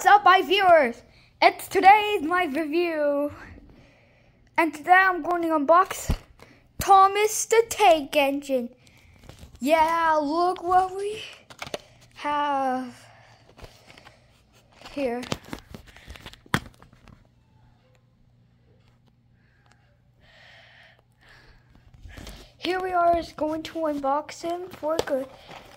What's up, my viewers? It's today's my review, and today I'm going to unbox Thomas the Tank Engine. Yeah, look what we have here. Here we are, is going to unbox him for good.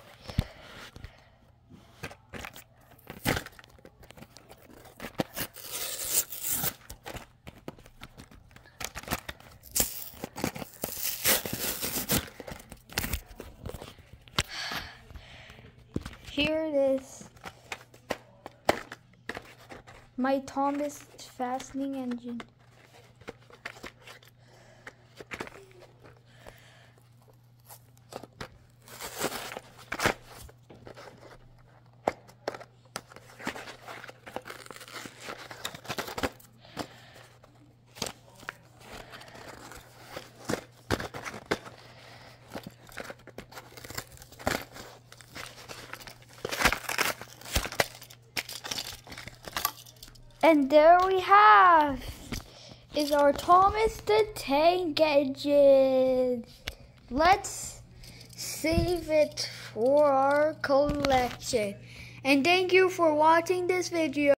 Here it is, my Thomas fastening engine. And there we have is our Thomas the Tank Engine. Let's save it for our collection. And thank you for watching this video.